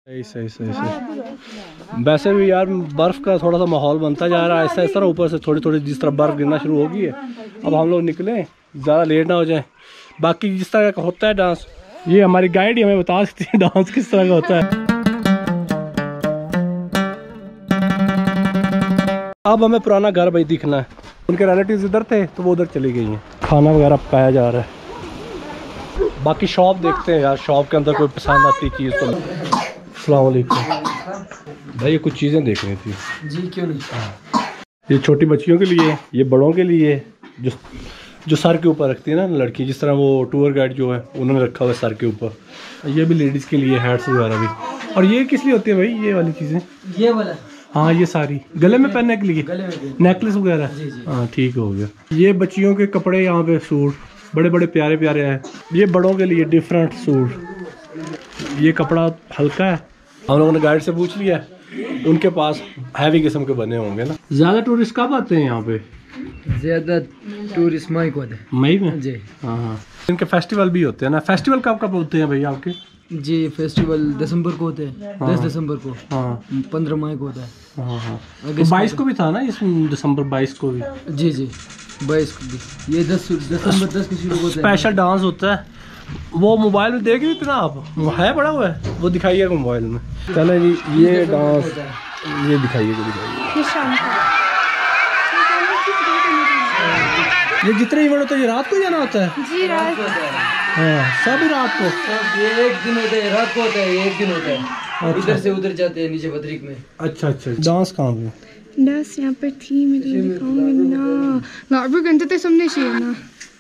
सही सही सही सही। वैसे भी यार बर्फ़ का थोड़ा सा माहौल बनता जा रहा है ऐसा इस तरह, ऊपर से थोड़ी थोड़ी जिस तरह बर्फ़ गिरना शुरू हो गई है। अब हम लोग निकलें, ज़्यादा लेट ना हो जाए। बाकी जिस तरह का होता है डांस, ये हमारी गाइड ही हमें बता सकती है डांस किस तरह का होता है। अब हमें पुराना घर भाई दिखना है, उनके रिलेटिव्स इधर थे तो वो उधर चली गई हैं। खाना वगैरह पाया जा रहा है। बाकी शॉप देखते हैं यार, शॉप के अंदर कोई पसंद आती चीज़ तो। अस्सलाम वालेकुम भाई, ये कुछ चीज़ें देखनी थी जी। क्यों नहीं? ये छोटी बच्चियों के लिए, ये बड़ों के लिए, जो सर के ऊपर रखती है ना लड़की, जिस तरह वो टूर गाइड जो है उन्होंने रखा हुआ है सर के ऊपर। ये भी लेडीज़ के लिए हैट्स वगैरह भी। और ये किस लिए होती है भाई ये वाली चीज़ें? ये वाला हाँ, ये सारी गले में पहनने के लिए, गले में नेकलेस वगैरह। हाँ ठीक हो गया। ये बच्चियों के कपड़े, यहाँ पे सूट बड़े बड़े प्यारे प्यारे हैं। ये बड़ों के लिए डिफरेंट सूट। ये कपड़ा हल्का है। हम लोगों ने गाइड से पूछ लिया, उनके पास हैवी किस्म के बने होंगे ना। ज़्यादा टूरिस्ट कब आते हैं यहाँ पे? ज्यादा टूरिस्ट मई को आते हैं। मई में जी। हाँ हाँ। इनके फेस्टिवल भी होते हैं ना। फेस्टिवल कब कब होते हैं भैया आपके? जी फेस्टिवल दिसंबर को होते हैं। 10 दिसंबर को। हाँ 15 मई को होता है। हाँ हाँ। 22 को भी था ना, इस दिसंबर 22 को भी। जी जी 22 को भी। ये 10 दिसंबर 10 को शुरू होता है। स्पेशल डांस होता है। वो मोबाइल में देख रही थी ना आप, है बड़ा हुआ है, वो दिखाइएगा मोबाइल में। चले जी, ये डांस ये दिखाइएगा। ये जितने इवेंट होते हैं ये रात को जाना होता है? जी रात। हाँ सभी रात को। सब ये एक दिन होता है, रात को होता है, ये एक दिन होता है। इधर से उधर जाते हैं नीचे बद्रिक में। अच्छा अच्छा। डांस कहाँ पे? डांस यहाँ पर थी, मैं तो दिखाऊंगी ना। लाभ घंटे तक सामने चाहिए ना।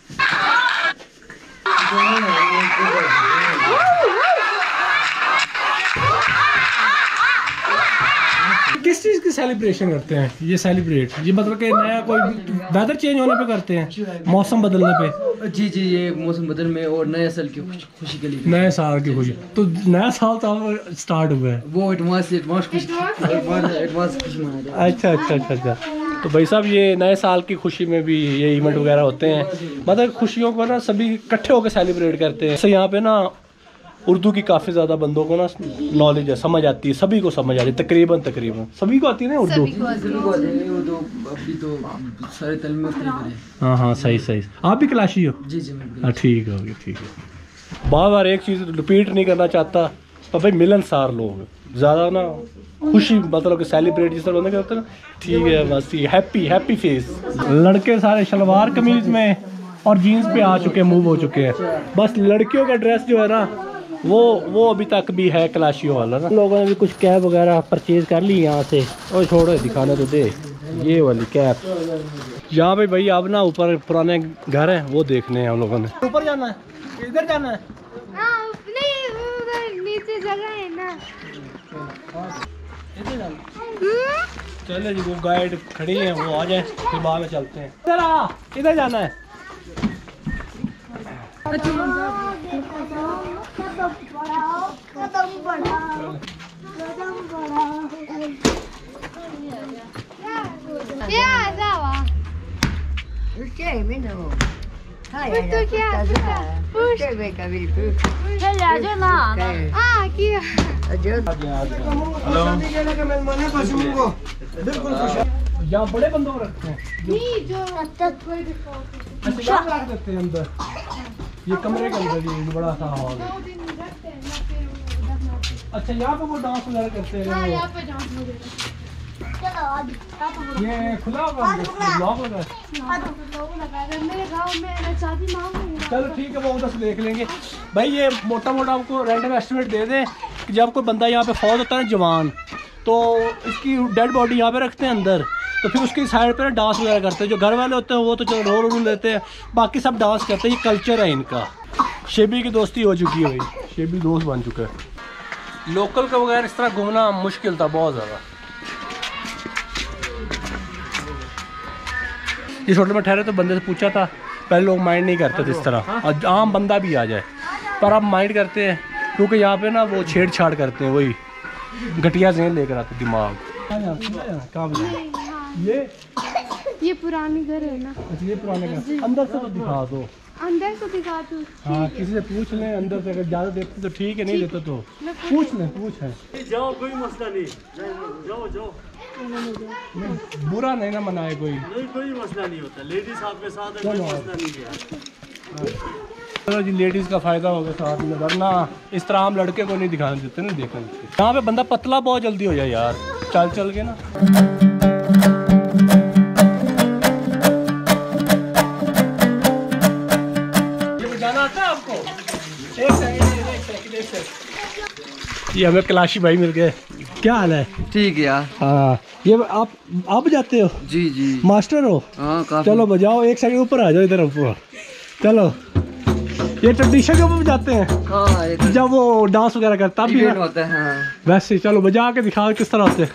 किस चीज़ की सेलिब्रेशन करते हैं ये? सेलिब्रेट ये मतलब कि नया कोई वेदर चेंज होने पे करते हैं, मौसम बदलने पे? जी जी, ये मौसम बदल में और नए साल की खुशी के लिए। नए साल की खुशी? तो नया साल तो स्टार्ट हुआ है, वो एडवांस खुशी मनाते हैं। अच्छा अच्छा अच्छा अच्छा। तो भाई साहब ये नए साल की खुशी में भी ये इवेंट वगैरह होते हैं, मतलब खुशियों को ना सभी इकट्ठे होकर सेलिब्रेट करते हैं। यहाँ पे ना उर्दू की काफ़ी ज़्यादा बंदों को ना नॉलेज है, समझ आती है, सभी को समझ आती है, तकरीबन सभी को आती है ना उर्दू। अभी तो सारे तलमे हाँ हाँ सही सही। आप भी क्लाशी हो? जी जी। हाँ ठीक हो गया, ठीक है। बार बार एक चीज़ रिपीट नहीं करना चाहता, पर भाई मिलनसार लोग ज़्यादा ना खुशी मतलब कि सेलिब्रेट जिस तरह बंदे करते हैं ना, ठीक है बस। Happy happy face. लड़के सारे शलवार कमीज में और जीन्स पे आ चुके हैं, मूव हो चुके हैं। बस लड़कियों का ड्रेस जो है ना वो अभी तक भी है क्लाशियों वाला ना। लोगों ने भी कुछ कैप वगैरह परचेज कर ली यहाँ से। और छोड़ो दिखाने तो दे, ये वाली कैप यहाँ पे भाई। अब ना ऊपर पुराने घर हैं वो देखने हैं हम लोगों ने। ऊपर जाना है, इधर जाना है? नहीं, नीचे जगह है ना। इधर जाना। चले जी, वो गाइड खड़ी है, वो आ जाए फिर बाद में चलते हैं। इधर जाना है। यहाँ बड़े बंदों को रखते हैं, अच्छा रख देते हैं अंदर। ये कमरे के अंदर ये बड़ा सा हॉल है। अच्छा यहाँ पे वो डांस वगैरह करते हैं? ये खुला होगा ब्लॉक वगैरह? चलो ठीक है, वो उधर से देख लेंगे भाई। ये मोटा मोटा आपको रैंडम एस्टिमेट दे दें कि जब कोई बंदा यहाँ पे फौत होता है ना जवान, तो इसकी डेड बॉडी यहाँ पे रखते हैं अंदर, तो फिर उसकी साइड पे ना डांस वगैरह करते हैं। जो घर वाले होते हैं वो तो चलो रो लेते हैं, बाकी सब डांस करते हैं। ये कल्चर है इनका। शेबी की दोस्ती हो चुकी है भाई, शेबी दोस्त बन चुका है। लोकल का वगैरह इस तरह घूमना मुश्किल था बहुत ज़्यादा। इस होटल में ठहरे तो बंदे से पूछा था, पहले लोग माइंड नहीं करते थे इस तरह, और आम बंदा भी आ जाए, पर अब माइंड करते हैं क्योंकि यहाँ पे ना वो छेड़छाड़ करते हैं, वही घटिया ज़हन लेकर आते दिमाग। ये पुराने घर है ना। अच्छा ये पुराने घर, अंदर से तो दिखा दो। अंदर से दिखा तू। हाँ किसी से पूछ लें अंदर से, अगर ज़्यादा देते तो ठीक है, नहीं देते तो पूछ लें, पूछ है। जाओ, कोई मसला नहीं, जाओ जाओ, बुरा नहीं ना मनाए कोई। नहीं कोई मसला नहीं होता, लेडीज आपके साथ है, कोई मसला नहीं है। चलो जी, लेडीज़ का फ़ायदा होगा साथ में, वरना इस तरह हम लड़के को नहीं दिखाने देते ना। देखने यहाँ पे बंदा पतला बहुत जल्दी हो जाए यार, चल चल के ना। ये बजाना आता है आपको? एक सेकंड। ये हमें कलाशी भाई मिल गए। क्या हाल है? ठीक है यार। हाँ, ये आप बजाते हो? जी जी, मास्टर हो? हाँ काफी। चलो बजाओ, एक सेकंड ऊपर आ जाओ इधर ऊपर। चलो, ये ट्रेडिशन के ऊपर बजाते हैं। हाँ, ये तो जब वो डांस वगैरह करता भी इवेंट होता है। हाँ। वैसे चलो बजा के दिखाओ किस तरह होते हैं।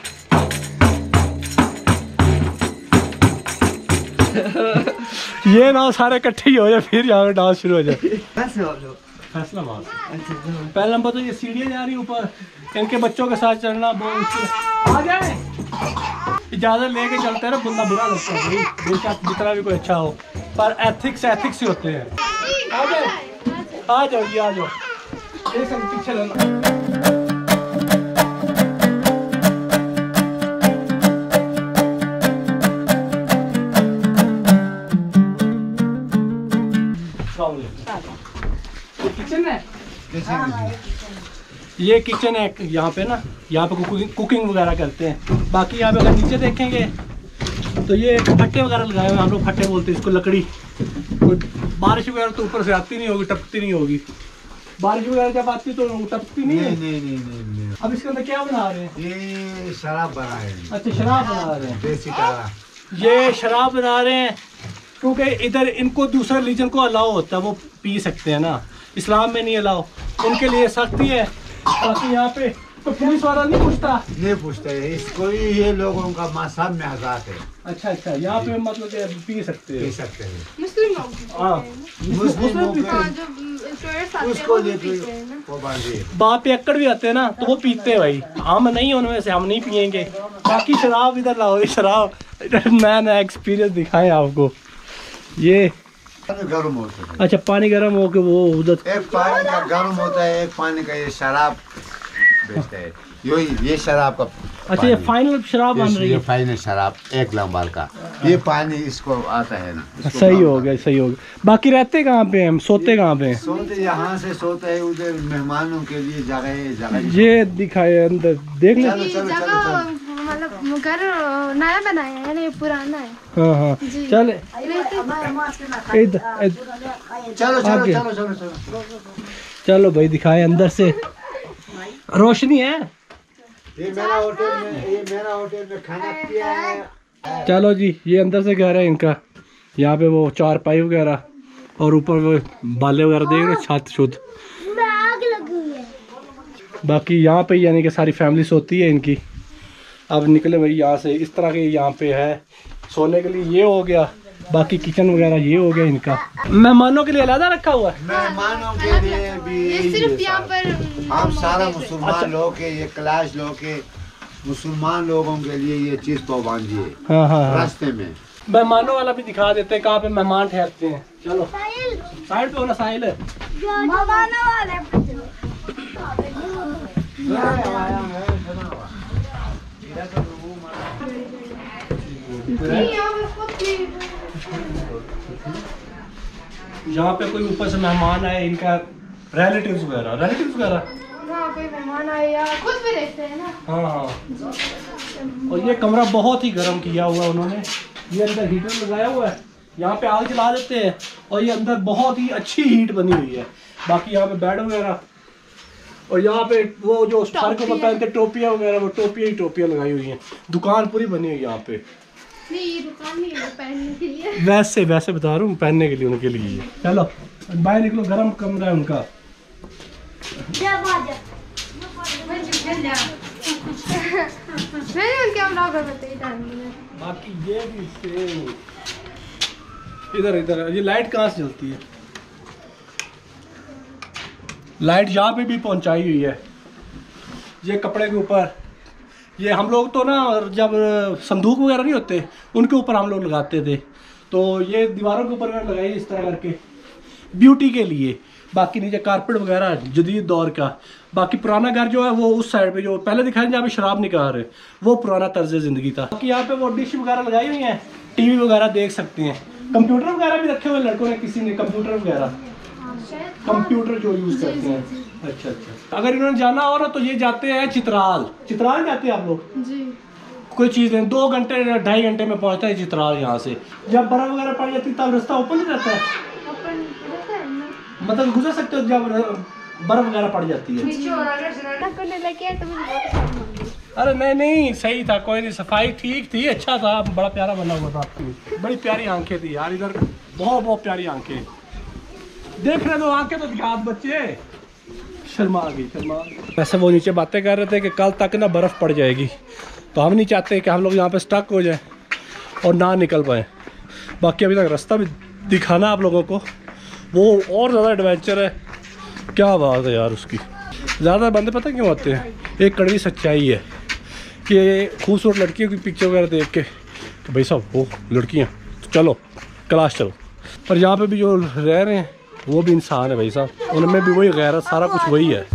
ये ना सारे इकट्ठे ही हो जाए, फिर यहाँ पे डांस शुरू हो जाए। फैसला बात। पहला नंबर तो ये सीढ़ियाँ जा रही ऊपर, इनके बच्चों के साथ चढ़ना बहुत। आ जाए, इजाजत लेके चलते हैं ना, बंदा बुरा लगता है भाई, बेशक जितना भी कोई अच्छा हो, पर एथिक्स ही होते हैं। आ जाओ, आ जाओ जी, आ जाओ। एक सेकंड पीछे रहना। किचन है, ये किचन है यहाँ पे ना, यहाँ पे कुकिंग वगैरह करते हैं। बाकी यहाँ पे अगर नीचे देखेंगे तो ये फट्टे वगैरह लगाए हुए हैं, हम लोग फट्टे बोलते हैं इसको। लकड़ी, कोई बारिश वगैरह तो ऊपर से आती नहीं होगी, टपकती नहीं होगी। बारिश वगैरह जब आती तो टपकती नहीं है। नहीं। अब इसके अंदर क्या बना रहे हैं? ये शराब बना रहे हैं। अच्छा, शराब बना रहे हैं, देसी काला। ये शराब बना रहे हैं क्योंकि इधर इनको दूसरे रिलीजन को अलाउ होता है, वो पी सकते हैं ना, इस्लाम में नहीं अलाउ, उनके लिए सख्ती है। बाकी यहाँ पे तो पुलिस वाला नहीं पूछता? नहीं पूछते, इसको ये लोगों का मजहब में आजाद है। अच्छा, यहाँ पे मतलब कि पी सकते पी हैं। सकते हैं। मुस्लिम लोग हाँ, मुस्लिमों पीते के हैं। जब टूरिस्ट आते हैं उसको वो भी लेके पीते हैं ना। वो बांधिए। बाप पे अक्कड़ भी आते हैं ना, तो वो पीते हैं भाई। हम नहीं, उनमें से हम नहीं पियेंगे। बाकी शराब इधर लाओ, ये शराब नया एक्सपीरियंस दिखाएं आपको। ये गर्म होता है। अच्छा, पानी गर्म हो के वो उधर। एक पानी का गर्म होता है, एक पानी का ये शराब बेचता है। ये शराब का अच्छा, ये पानी। फाइनल शराब बन रही ये है। फाइनल शराब एक लंबाल का ये पानी इसको आता है ना, इसको सही काम हो गया, सही हो गया। बाकी रहते कहाँ पे हम, सोते कहाँ पे हैं? सोते यहाँ से सोते है, उधर मेहमानों के लिए जगह ये दिखाए अंदर, देख ले। चलो, ये चलो, जगह चलो। मतलब घर नया बनाया है ना, ये पुराना है। हाँ, जी। चल इधर चलो आगे। चलो। चलो भाई, दिखाए अंदर से। रोशनी है। ये मेरा होटल में खाना पिया है। चलो जी, ये अंदर से घर है इनका। यहाँ पे वो चारपाई वगैरह और ऊपर वो बाले वगैरह देख रहे, छत शुद्ध। बाकी यहाँ पे यानी कि सारी फैमिली सोती है इनकी। अब निकले भाई यहाँ से, इस तरह के यहाँ पे है सोने के लिए। ये हो गया, बाकी किचन वगैरह ये हो गया इनका। मेहमानों के लिए अलग रखा हुआ है। मेहमानों के लिए भी ये सिर्फ यहाँ पर हम सारा मुसलमान लोग के, ये क्लास लोग के मुसलमान लोगों के लिए ये चीज पाबंदी है। हाँ। रास्ते में मेहमानों वाला भी दिखा देते हैं कहाँ पे मेहमान ठहरते हैं। चलो साइड पे होना, साहिल है। यहाँ पे कोई ऊपर से मेहमान आए, इनका रिलेटिव्स वगैरह। हाँ, कोई मेहमान आए या खुद भी रहते हैं ना। हाँ। और ये कमरा बहुत ही गर्म किया हुआ उन्होंने। ये अंदर हीटर लगाया हुआ है, यहाँ पे आग जला देते हैं और ये अंदर बहुत ही अच्छी हीट बनी हुई है। बाकी यहाँ पे बेड वगैरह और यहाँ पे वो जो सर को पहनते टोपियाँ वगैरह, वो टोपियाँ लगाई हुई हैं। दुकान पूरी बनी हुई है यहाँ पे। नहीं, ये दुकान नहीं है पहनने के लिए। वैसे बता रहा हूँ, पहनने के लिए उनके लिए। चलो बाहर निकलो, गर्म कमरा है उनका। बाकी ये भी सेम। इधर ये लाइट कहाँ से चलती है? लाइट यहाँ पे भी पहुंचाई हुई है। ये कपड़े के ऊपर, ये हम लोग तो ना जब संदूक वगैरह नहीं होते उनके ऊपर हम लोग लगाते थे, तो ये दीवारों के ऊपर लगाई इस तरह करके। ब्यूटी के लिए। बाकी नीचे कारपेट वगैरह जदीद दौर का। बाकी पुराना घर जो है वो उस साइड पे जो पहले दिखाया जहाँ पे शराब निकाल रहे, वो पुराना तर्ज जिंदगी था। बाकी यहाँ पे वो डिश वगैरह लगाई हुई है, टीवी वगैरह देख सकते हैं। कंप्यूटर वगैरह भी रखे हुए लड़कों ने, किसी ने कंप्यूटर वगैरह, कंप्यूटर जो यूज करते हैं। अच्छा अच्छा। अगर इन्होंने जाना हो ना तो ये जाते हैं चित्राल। चित्राल जाते हैं आप लोग जी। कोई चीज़ नहीं, 2 घंटे 2.5 घंटे में पहुंचता है चित्राल यहाँ से। जब बर्फ वगैरह पड़ जाती है तब रास्ता ओपन नहीं रहता है, मतलब गुजर सकते हो जब बर्फ वगैरह पड़ जाती है। अरे नहीं सही था, कोई नहीं, सफाई ठीक थी, अच्छा था, बड़ा प्यारा बना हुआ था। बड़ी प्यारी आंखें थी यार इधर, बहुत प्यारी आंखें। देख रहे दो आंखें तो दिखा बच्चे, शर्मा आ गई। वैसे वो नीचे बातें कर रहे थे कि कल तक ना बर्फ़ पड़ जाएगी, तो हम नहीं चाहते कि हम लोग यहाँ पे स्टक हो जाए और ना निकल पाए। बाकी अभी तक रास्ता भी दिखाना आप लोगों को, वो और ज़्यादा एडवेंचर है। क्या बात है यार उसकी। ज़्यादा बंदे पता क्यों आते हैं, एक कड़वी सच्चाई है कि खूबसूरत लड़कियों की पिक्चर वगैरह देख के तो भाई साहब वो लड़कियाँ तो चलो क्लास चलो। पर यहाँ पे भी जो रह रहे हैं वो भी इंसान है भाई साहब, उनमें भी वही गैरत, सारा कुछ वही है।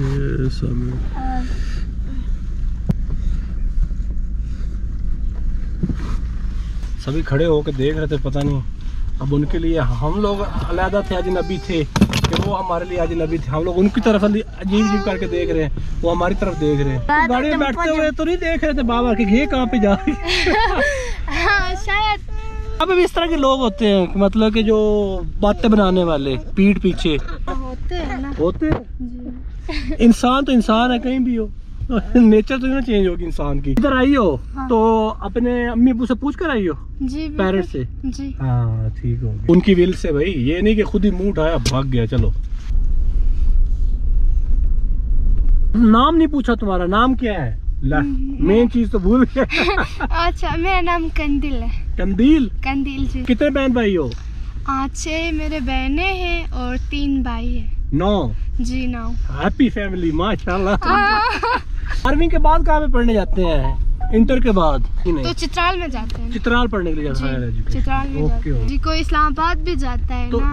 सभी खड़े होकर देख रहे थे, पता नहीं अब उनके लिए हम लोग अलहदा थे, अजनबी थे, कि वो हमारे लिए अजनबी थे। हम लोग उनकी तरफ अजीब करके देख रहे हैं, वो हमारी तरफ देख रहे हैं। तो गाड़ी में बैठते हुए तो नहीं देख रहे थे बाबा कि ये कहाँ पे जा रही है। शायद अब इस तरह के लोग होते हैं, मतलब कि जो बातें बनाने वाले पीठ पीछे होते हैं ना, होते हैं। इंसान तो इंसान है कहीं भी हो, नेचर तो ना चेंज होगी इंसान की। इधर आई हो हाँ। तो अपने अम्मी अबू से पूछ कर आई हो जी पेरेंट से? जी हाँ ठीक हो गया। उनकी विल से भाई, ये नहीं कि खुद ही मुंह उठाया भाग गया। चलो नाम नहीं पूछा, तुम्हारा नाम क्या है? मेन चीज तो भूल गया। अच्छा, मेरा नाम कंदिल है। कंदील? कंदिल जी। कितने बहन भाई हो? 6 मेरे बहने हैं और 3 भाई है। 9 जी 9। हैप्पी फैमिली माशाल्लाह। 12वीं के बाद कहाँ पे पढ़ने जाते हैं? इंटर के बाद ही नहीं? तो चित्राल में जाते हैं। चित्राल पढ़ने के लिए जाते हैं? चित्राल में जाते हैं जी। कोई इस्लामाबाद भी जाता है तो ना।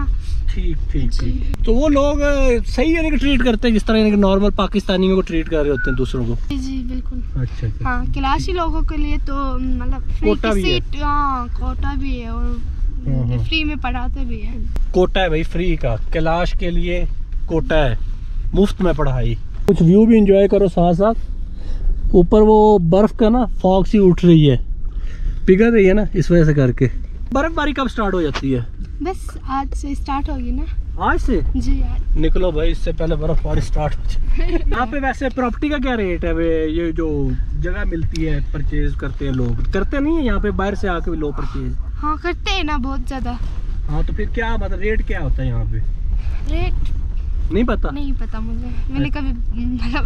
ठीक। तो वो लोग सही यानी कि ट्रीट करते हैं जिस तरह यानी कि नॉर्मल पाकिस्तानियों को ट्रीट कर रहे होते हैं दूसरों को? जी बिल्कुल। अच्छा। हाँ, क्लासी लोगों के लिए तो मतलब कोटा भी है। हाँ, कोटा भी है और फ्री में पढ़ाते भी है। कोटा है भाई फ्री का, कैलाश के लिए कोटा है, मुफ्त में पढ़ाई। कुछ व्यू भी एंजॉय करो साथ साथ। ऊपर वो बर्फ का ना फॉग सी उठ रही है, पिघल रही है ना, इस वजह से करके। बर्फबारी कब स्टार्ट हो जाती है? बस आज से स्टार्ट होगी ना। आज से? जी आज। निकलो भाई, इससे पहले बर्फबारी स्टार्ट हो जाए। यहाँ पे वैसे प्रॉपर्टी का क्या रेट है? वे ये जो जगह मिलती है परचेज करते हैं लोग, करते नहीं है यहाँ पे बाहर से आके भी लोग परचेज? हाँ करते हैं ना, बहुत ज्यादा। हाँ तो फिर क्या मतलब रेट क्या होता है यहाँ पे? रेट नहीं पता? नहीं पता मुझे, मैंने कभी मतलब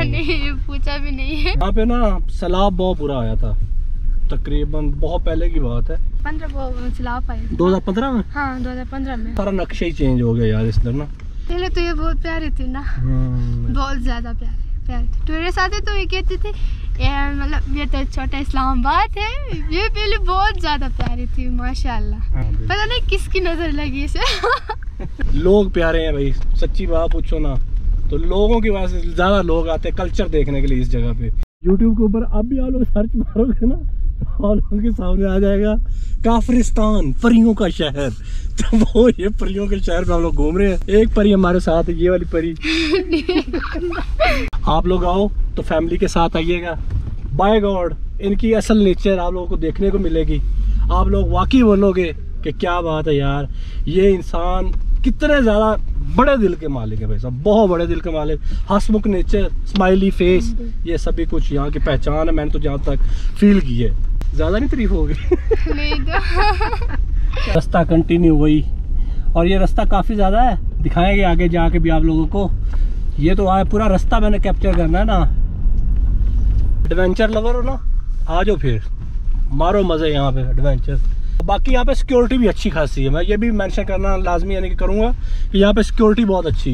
पूछा भी नहीं है। यहाँ पे ना सैलाब बहुत बुरा आया था, तकरीबन बहुत पहले की बात है। 15 सैलाब आए 2015 में? हाँ 2015 में। सारा नक्शा ही चेंज हो गया यार इस तरह ना। पहले तो ये बहुत प्यारी थी ना, बहुत ज्यादा प्यारे थे। टूरिस्ट आते तो ये कहते थे मतलब ये तो छोटा इस्लामाबाद है, ये पहले बहुत ज्यादा प्यारी थी माशाल्लाह। पता नहीं किसकी नजर लगी इसे। लोग प्यारे हैं भाई, सच्ची बात पूछो ना तो लोगों की वजह से ज्यादा लोग आते हैं कल्चर देखने के लिए इस जगह पे। YouTube के ऊपर अब भी आप लोग सर्च मारोगे ना तो आप लोगों के सामने आ जाएगा काफरिस्तान, परियों का शहर। तो वो ये परियों के शहर में हम लोग घूम रहे हैं। एक परी हमारे साथ है, ये वाली परी। आप लोग आओ तो फैमिली के साथ आइएगा। बाय गॉड इनकी असल नेचर आप लोगों को देखने को मिलेगी। आप लोग वाकई बोलोगे कि क्या बात है यार, ये इंसान कितने ज़्यादा बड़े दिल के मालिक है भाई साहब, बहुत बड़े दिल के मालिक। हंसमुख नेचर, स्माइली फेस, ये सभी कुछ यहाँ की पहचान है। मैंने तो जहाँ तक फील की है, ज़्यादा नहीं तारीफ होगी। नहीं तो रास्ता कंटिन्यू वही, और ये रास्ता काफ़ी ज़्यादा है, दिखाएंगे आगे जाके भी आप लोगों को। ये तो आए पूरा रास्ता मैंने कैप्चर करना है ना। एडवेंचर लवर हो ना, आ जाओ फिर मारो मज़े यहाँ पे एडवेंचर। बाकी यहाँ पे सिक्योरिटी भी अच्छी खासी है, मैं ये भी मेंशन करना लाजमी यानी कि करूँगा कि यहाँ पे सिक्योरिटी बहुत अच्छी है।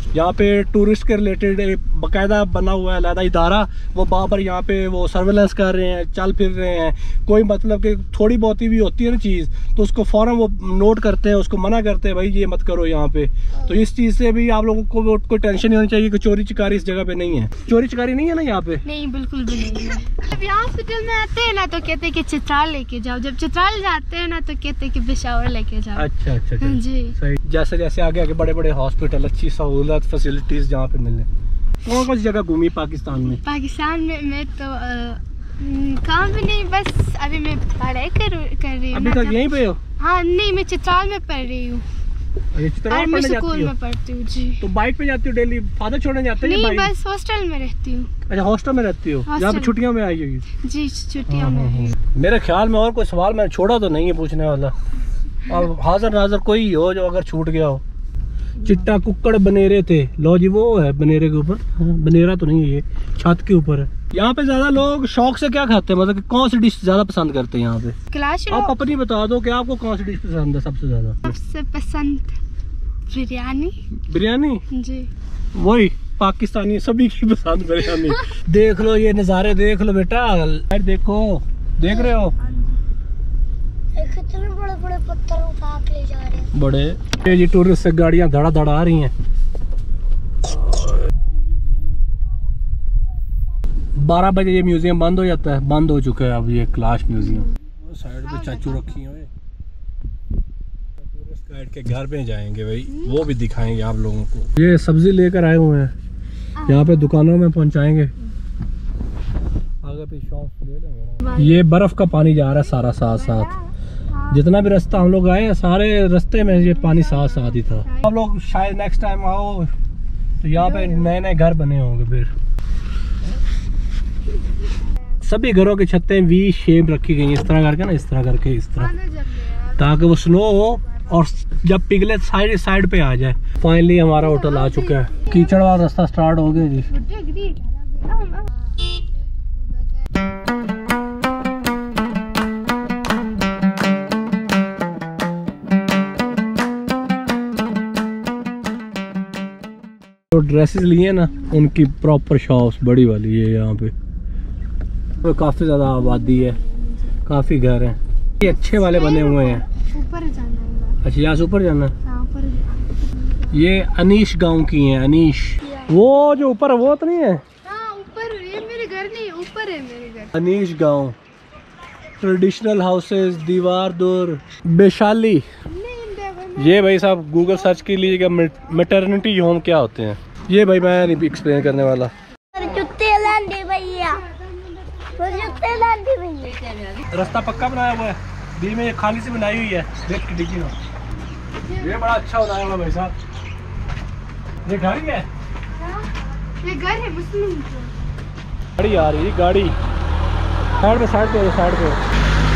यहाँ पे टूरिस्ट के रिलेटेड बाकायदा बना हुआ है अलग इदारा, वो बाबर यहाँ पे वो सर्वेलेंस कर रहे हैं, चल फिर रहे हैं। कोई मतलब कि थोड़ी बहुत भी होती है ना चीज़, तो उसको फ़ौरन वो नोट करते हैं, उसको मना करते हैं भाई ये मत करो यहाँ पे। तो इस चीज़ से भी आप लोगों को कोई टेंशन नहीं होनी चाहिए कि चोरी चिकारी इस जगह पे नहीं है। चोरी चिकारी नहीं है ना यहाँ पे? नहीं, बिल्कुल भी नहीं है। जब यहाँ हॉस्पिटल में आते हैं ना तो कहते हैं कि चित्राल लेके जाओ, जब चित्राल जाते हैं ना तो कहते हैं कि पेशावर लेके जाओ। अच्छा अच्छा अच्छा। जी सही। जैसे जैसे आगे आगे बड़े बड़े हॉस्पिटल, अच्छी सहूलत, फैसिलिटीज जहाँ पे मिलने। कौन कौन सी जगह घूमी पाकिस्तान में? पाकिस्तान में मैं तो कहाँ भी नहीं, बस अभी मैं पढ़ाई कर रही हूँ। अभी तक यहीं पे हो? हाँ नहीं, मैं चित्राल में पढ़ रही हूँ, आर्मी स्कूल में पढ़ती हूँ जी। तो बाइक पे जाती हो डेली? फादर छोड़ने जाते हैं? नहीं, बस हॉस्टल में रहती हूँ। अच्छा, हॉस्टल में रहती हो, यहाँ पे छुट्टियों में आई होगी? जी छुट्टियों में। मेरे ख्याल में और कोई सवाल मैंने छोड़ा तो नहीं है पूछने वाला, और हाजिर नाजर कोई हो जो अगर छूट गया हो। चिट्टा कुक्कड़ बनेरे थे, लो जी वो है बनेरे के ऊपर, बनेरा तो नहीं है, ये छत के ऊपर है। यहाँ पे ज्यादा लोग शौक से क्या खाते हैं, मतलब कि कौन सी डिश ज्यादा पसंद करते हैं यहाँ पे? क्लास आप अपनी बता दो कि आपको कौन सी डिश पसंद है सबसे ज्यादा? सबसे पसंद बिरयानी। बिरयानी? जी वही पाकिस्तानी सभी की पसंद बिरयानी। देख लो ये नज़ारे, देख लो बेटा, देखो, देख रहे हो कितने बड़े बड़े पत्थर उठा के ले जा रहे हैं। बड़े ये जी टूरिस्ट से गाड़ियां धड़ा धड़ा आ रही हैं। 12 बजे ये म्यूजियम बंद हो जाता है, बंद हो चुका है अब ये कैलाश म्यूजियम। साइड पे चाचू रखी हुई है, टूरिस्ट गाइड के घर पे जाएंगे भाई, वो भी दिखाएंगे आप लोगों को। ये सब्जी लेकर आए हुए हैं, यहाँ पे दुकानों में पहुंचाएंगे, आगे पे शॉप ले लेंगे। ये बर्फ का पानी जा रहा है सारा साथ साथ, जितना भी रास्ता हम लोग आए सारे रास्ते में ये पानी साथ साथ ही था। आप लोग शायद नेक्स्ट टाइम आओ तो यहाँ पे नए नए घर बने होंगे। फिर सभी घरों की छतें वी शेप रखी गई, इस तरह करके ना, इस तरह करके, इस तरह, ताकि वो स्नो हो और जब पिघले साइड साइड पे आ जाए। फाइनली हमारा होटल आ चुका है, कीचड़ वाला रास्ता स्टार्ट हो गया जी। तो ड्रेसेस लिए ना, उनकी प्रॉपर शॉप्स बड़ी वाली है यहाँ पे, तो काफ़ी ज़्यादा आबादी है, काफ़ी घर हैं, ये अच्छे वाले बने हुए हैं। ऊपर जाना है। अच्छा यहाँ से ऊपर जाना है। हाँ, ऊपर। ये अनीश गांव की है, अनीश, वो जो ऊपर है वो तो नहीं है? हाँ ऊपर, ये मेरे घर नहीं, ऊपर है मेरे घर। अनीश गांव, ट्रेडिशनल हाउसेस, दीवार दूर, वैशाली। ये भाई साहब गूगल सर्च के लीजिएगा मैटरनिटी होम क्या होते हैं। ये भाई मैं नहीं एक्सप्लेन करने वाला। रास्ता पक्का बनाया हुआ है, बीच में ये खाली से बनाई हुई है, देख के डिग्गी में। ये बड़ा अच्छा बनाया हुआ भाई साहब। ये घर ही है, ये घर है मुस्लिम। गाड़ी आ रही है, गाड़ी साइड पे, साइड पे, साइड पे।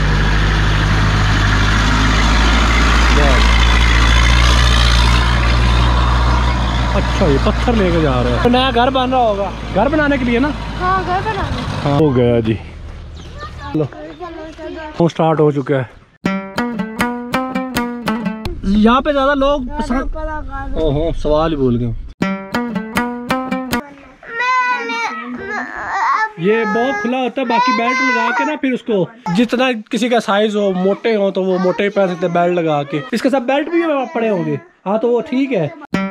अच्छा ये पत्थर लेके जा रहे हैं, तो नया घर बन रहा होगा, घर बनाने के लिए ना? हाँ घर बनाने। हाँ हो गया जी, लो स्टार्ट हो चुका है। यहाँ पे ज्यादा लोग पसंद, ओहो सवाल ही भूल गए। ये बहुत खुला होता है, बाकी बेल्ट लगा के ना, फिर उसको जितना किसी का साइज हो, मोटे हो तो वो मोटे पहन सकते हैं बेल्ट लगा के। इसके साथ बेल्ट भी पड़े होंगे। हाँ तो वो ठीक है।